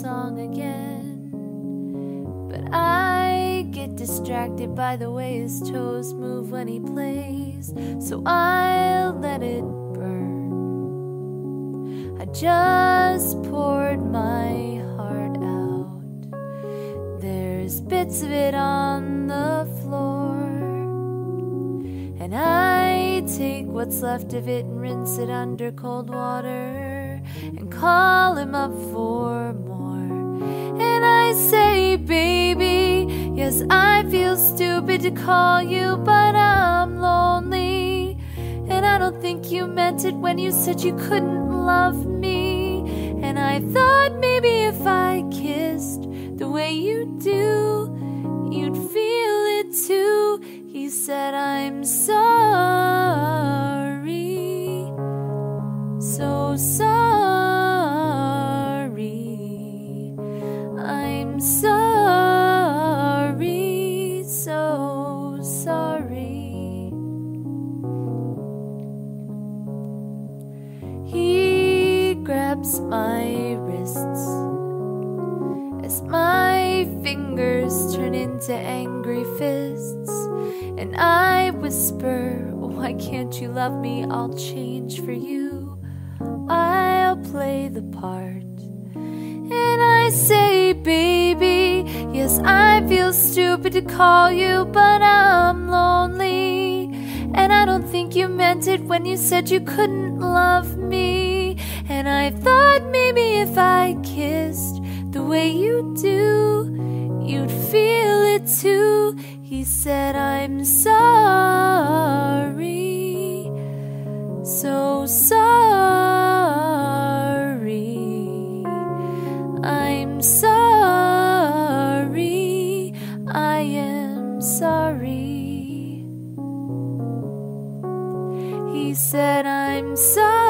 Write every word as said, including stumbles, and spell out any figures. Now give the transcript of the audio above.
song again, but I get distracted by the way his toes move when he plays, so I'll let it burn. I just poured my heart out. There's bits of it on the floor, and I take what's left of it and rinse it under cold water and call him up for more. And I say, baby, yes, I feel stupid to call you, but I'm lonely. And I don't think you meant it when you said you couldn't love me. And I thought maybe if I kissed the way you do, you'd feel it too. He said, I'm sorry, so sorry. I'm sorry, so sorry. He grabs my wrists as my fingers turn into angry fists, and I whisper, why can't you love me? I'll change for you, I'll play the part. And I say, baby, yes, I feel stupid to call you, but I'm lonely. And I don't think you meant it when you said you couldn't love me. And I thought maybe if I kissed the way you do, you'd feel it too. He said, I'm sorry, so sorry. I'm sorry, I am sorry. He said, I'm sorry.